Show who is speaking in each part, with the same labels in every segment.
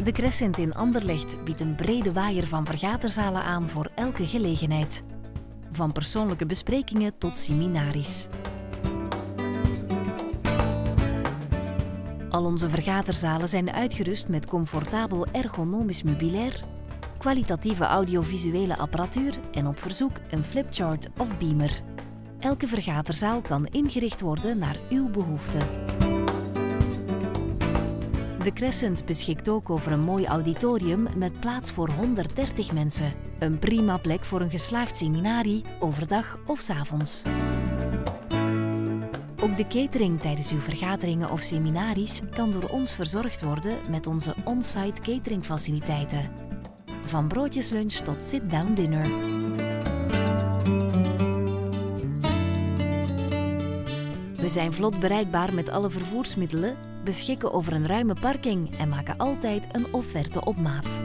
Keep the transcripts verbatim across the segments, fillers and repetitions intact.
Speaker 1: De Crescent in Anderlecht biedt een brede waaier van vergaderzalen aan voor elke gelegenheid. Van persoonlijke besprekingen tot seminaries. Al onze vergaderzalen zijn uitgerust met comfortabel ergonomisch meubilair, kwalitatieve audiovisuele apparatuur en op verzoek een flipchart of beamer. Elke vergaderzaal kan ingericht worden naar uw behoeften. De Crescent beschikt ook over een mooi auditorium met plaats voor honderddertig mensen. Een prima plek voor een geslaagd seminarie, overdag of 's avonds. Ook de catering tijdens uw vergaderingen of seminaries kan door ons verzorgd worden met onze on-site cateringfaciliteiten. Van broodjeslunch tot sit-down dinner. We zijn vlot bereikbaar met alle vervoersmiddelen, beschikken over een ruime parking en maken altijd een offerte op maat.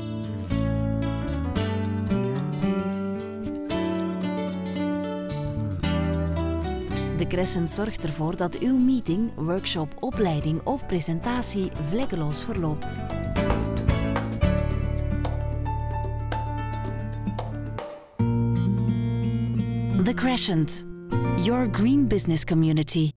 Speaker 1: De Crescent zorgt ervoor dat uw meeting, workshop, opleiding of presentatie vlekkeloos verloopt. The Crescent, your green business community.